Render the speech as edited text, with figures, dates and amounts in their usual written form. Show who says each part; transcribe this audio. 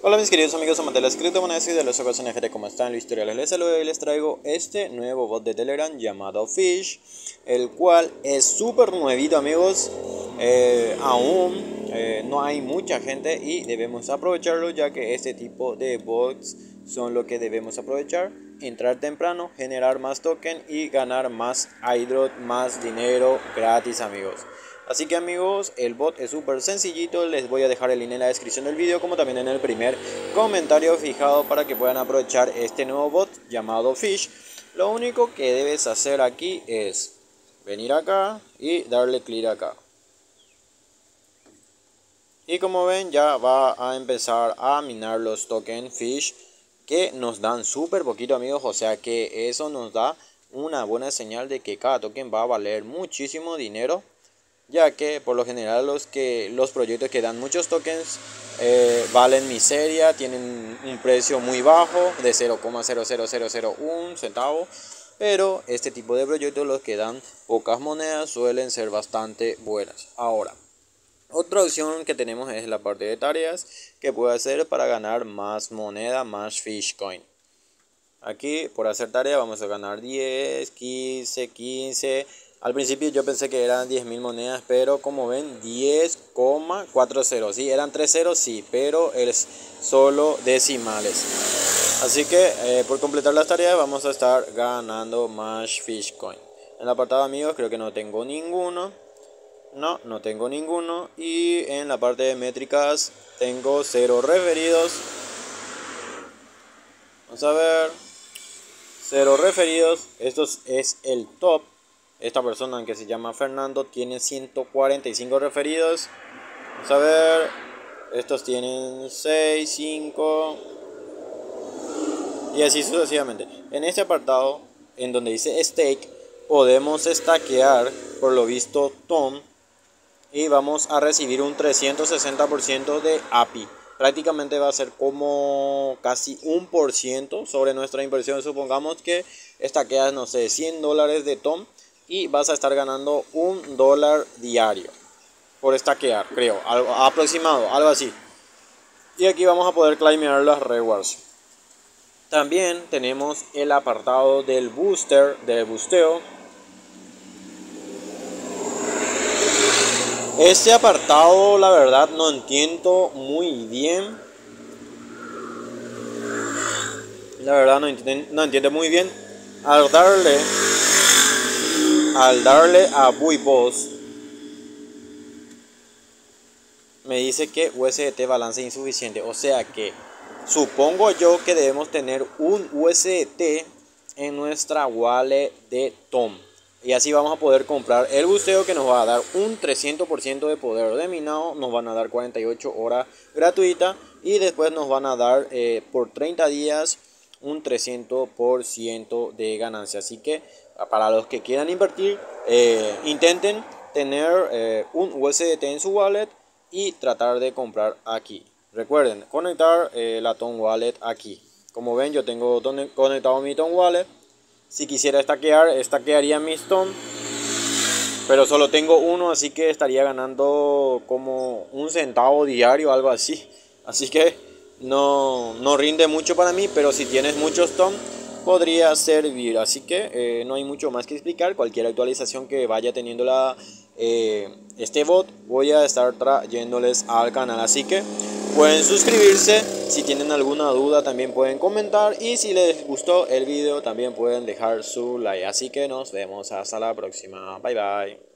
Speaker 1: Hola mis queridos amigos amantes de las criptomonedas y de los ojos NFT, ¿cómo están? Luis Tutoriales les saludo y les traigo este nuevo bot de Telegram llamado Fish, el cual es súper nuevito amigos. Aún no hay mucha gente y debemos aprovecharlo, ya que este tipo de bots son lo que debemos aprovechar: entrar temprano, generar más token y ganar más airdrop, más dinero gratis amigos. Así que amigos, el bot es súper sencillito, les voy a dejar el link en la descripción del video como también en el primer comentario fijado para que puedan aprovechar este nuevo bot llamado Fish. Lo único que debes hacer aquí es venir acá y darle clic acá. Y como ven, ya va a empezar a minar los tokens Fish, que nos dan súper poquito amigos, o sea que eso nos da una buena señal de que cada token va a valer muchísimo dinero, ya que por lo general los proyectos que dan muchos tokens valen miseria, tienen un precio muy bajo de 0,00001 centavo, pero este tipo de proyectos, los que dan pocas monedas, suelen ser bastante buenas. Ahora, otra opción que tenemos es la parte de tareas, que puede hacer para ganar más moneda, más Fish Coin. Aquí por hacer tarea vamos a ganar 10, 15. Al principio yo pensé que eran 10.000 monedas, pero como ven 10,40. Sí, eran 3 ceros, sí, pero es solo decimales. Así que por completar las tareas vamos a estar ganando más Fish Coin. En el apartado amigos creo que no tengo ninguno. No tengo ninguno. Y en la parte de métricas tengo 0 referidos. Vamos a ver. 0 referidos. Esto es el top. Esta persona, que se llama Fernando, tiene 145 referidos. Vamos a ver. Estos tienen 6, 5 y así sucesivamente. En este apartado, en donde dice stake, podemos stackear por lo visto Tom, y vamos a recibir un 360% de API. Prácticamente va a ser como casi 1% sobre nuestra inversión. Supongamos que stackeas, no sé, $100 de Tom y vas a estar ganando $1 diario por stackear, creo, algo aproximado, algo así. Y aquí vamos a poder claimear las rewards. También tenemos el apartado del booster, del boosteo. Este apartado la verdad no entiendo muy bien. La verdad no entiendo muy bien. Al darle a Buiboss, me dice que USDT balance insuficiente. O sea que supongo yo que debemos tener un USDT en nuestra wallet de Tom. Y así vamos a poder comprar el busteo, que nos va a dar un 300% de poder de minado. Nos van a dar 48 horas gratuita. Y después nos van a dar por 30 días un 300% de ganancia. Así que para los que quieran invertir, intenten tener un USDT en su wallet y tratar de comprar aquí. Recuerden conectar la Tom Wallet aquí. Como ven, yo tengo conectado mi Tom Wallet. Si quisiera stackearía mi Tom, pero solo tengo uno, así que estaría ganando como un centavo diario, algo así. Así que no rinde mucho para mí, pero si tienes muchos Tom podría servir. Así que no hay mucho más que explicar. Cualquier actualización que vaya teniendo este bot, voy a estar trayéndoles al canal. Así que pueden suscribirse. Si tienen alguna duda también pueden comentar. Y si les gustó el video también pueden dejar su like. Así que nos vemos hasta la próxima. Bye bye.